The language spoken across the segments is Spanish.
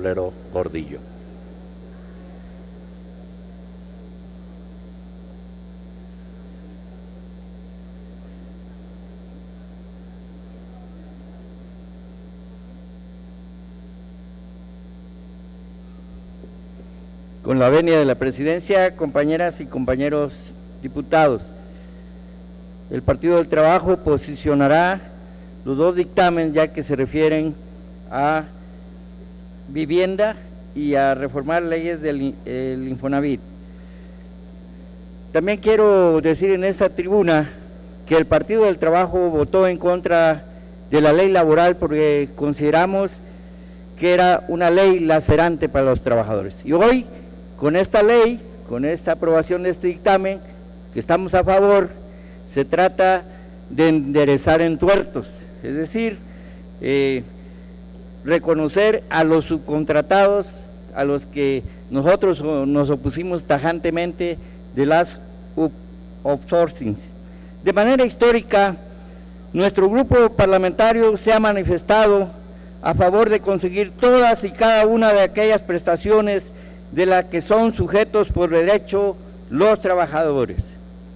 Forlero Gordillo. Con la venia de la presidencia, compañeras y compañeros diputados, el Partido del Trabajo posicionará los dos dictámenes ya que se refieren a vivienda y a reformar leyes del Infonavit. También quiero decir en esta tribuna que el Partido del Trabajo votó en contra de la ley laboral porque consideramos que era una ley lacerante para los trabajadores. Y hoy, con esta ley, con esta aprobación de este dictamen, que estamos a favor, se trata de enderezar entuertos, es decir, reconocer a los subcontratados, a los que nosotros nos opusimos tajantemente de las outsourcings. De manera histórica, nuestro grupo parlamentario se ha manifestado a favor de conseguir todas y cada una de aquellas prestaciones de las que son sujetos por derecho los trabajadores.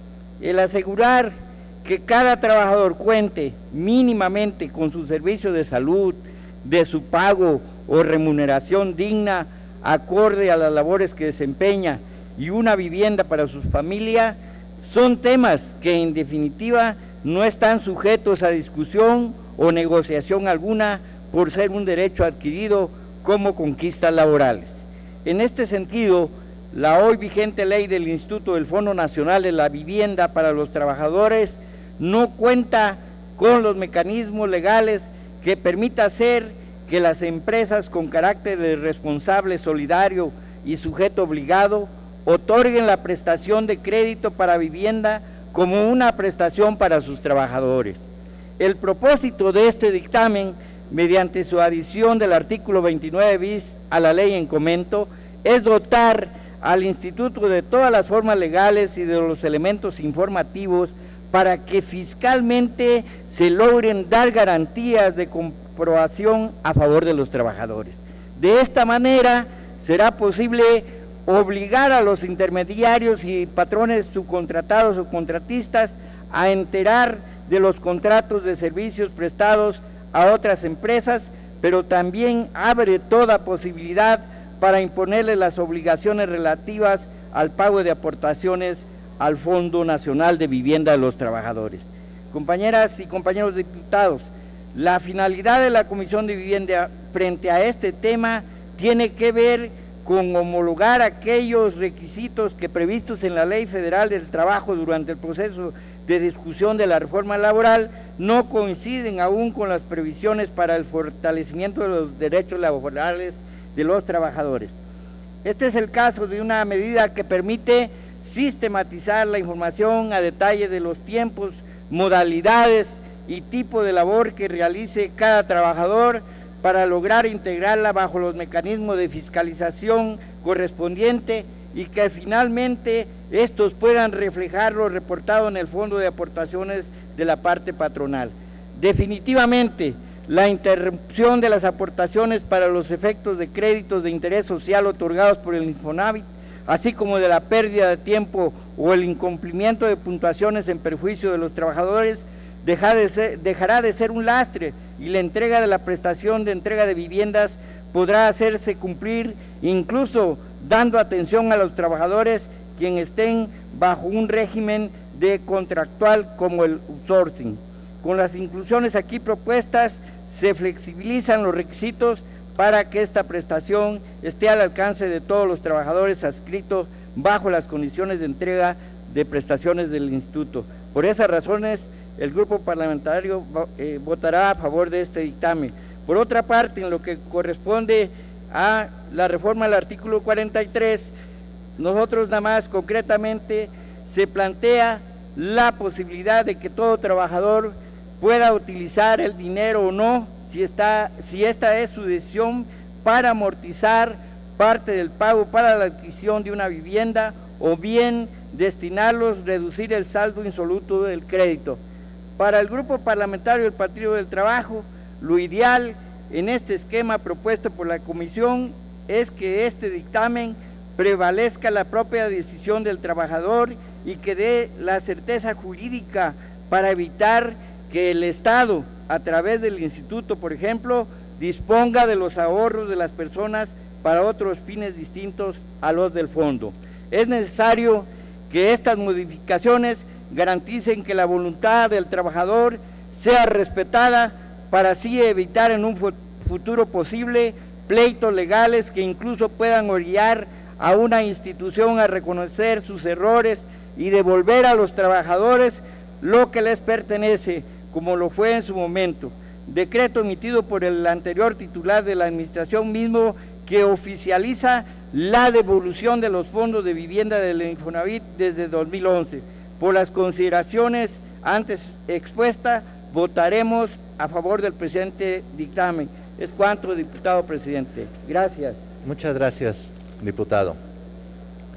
El asegurar que cada trabajador cuente mínimamente con su servicio de salud, de su pago o remuneración digna, acorde a las labores que desempeña y una vivienda para su familia, son temas que en definitiva no están sujetos a discusión o negociación alguna por ser un derecho adquirido como conquistas laborales. En este sentido, la hoy vigente ley del Instituto del Fondo Nacional de la Vivienda para los Trabajadores no cuenta con los mecanismos legales que permita hacer que las empresas con carácter de responsable solidario y sujeto obligado otorguen la prestación de crédito para vivienda como una prestación para sus trabajadores. El propósito de este dictamen, mediante su adición del artículo 29 bis a la ley en comento, es dotar al Instituto de todas las formas legales y de los elementos informativos para que fiscalmente se logren dar garantías de comprobación a favor de los trabajadores. De esta manera será posible obligar a los intermediarios y patrones subcontratados o contratistas a enterar de los contratos de servicios prestados a otras empresas, pero también abre toda posibilidad para imponerle las obligaciones relativas al pago de aportaciones al Fondo Nacional de Vivienda de los Trabajadores. Compañeras y compañeros diputados, la finalidad de la Comisión de Vivienda frente a este tema tiene que ver con homologar aquellos requisitos que previstos en la Ley Federal del Trabajo durante el proceso de discusión de la reforma laboral no coinciden aún con las previsiones para el fortalecimiento de los derechos laborales de los trabajadores. Este es el caso de una medida que permite sistematizar la información a detalle de los tiempos, modalidades y tipo de labor que realice cada trabajador para lograr integrarla bajo los mecanismos de fiscalización correspondiente y que finalmente estos puedan reflejar lo reportado en el fondo de aportaciones de la parte patronal. Definitivamente, la interrupción de las aportaciones para los efectos de créditos de interés social otorgados por el Infonavit, así como de la pérdida de tiempo o el incumplimiento de puntuaciones en perjuicio de los trabajadores, dejará de ser un lastre y la entrega de la prestación de entrega de viviendas podrá hacerse cumplir, incluso dando atención a los trabajadores quienes estén bajo un régimen de contractual como el outsourcing. Con las inclusiones aquí propuestas se flexibilizan los requisitos para que esta prestación esté al alcance de todos los trabajadores adscritos bajo las condiciones de entrega de prestaciones del Instituto. Por esas razones, el grupo parlamentario votará a favor de este dictamen. Por otra parte, en lo que corresponde a la reforma del artículo 43, nosotros nada más concretamente se plantea la posibilidad de que todo trabajador pueda utilizar el dinero o no, si esta es su decisión, para amortizar parte del pago para la adquisición de una vivienda o bien destinarlos, reducir el saldo insoluto del crédito. Para el grupo parlamentario del Partido del Trabajo, lo ideal en este esquema propuesto por la Comisión es que este dictamen prevalezca la propia decisión del trabajador y que dé la certeza jurídica para evitar que el Estado, a través del instituto, por ejemplo, disponga de los ahorros de las personas para otros fines distintos a los del fondo. Es necesario que estas modificaciones garanticen que la voluntad del trabajador sea respetada para así evitar en un futuro posible pleitos legales que incluso puedan orillar a una institución a reconocer sus errores y devolver a los trabajadores lo que les pertenece, como lo fue en su momento. Decreto emitido por el anterior titular de la administración mismo que oficializa la devolución de los fondos de vivienda del Infonavit desde 2011. Por las consideraciones antes expuestas, votaremos a favor del presente dictamen. Es cuanto, diputado presidente. Gracias. Muchas gracias, diputado.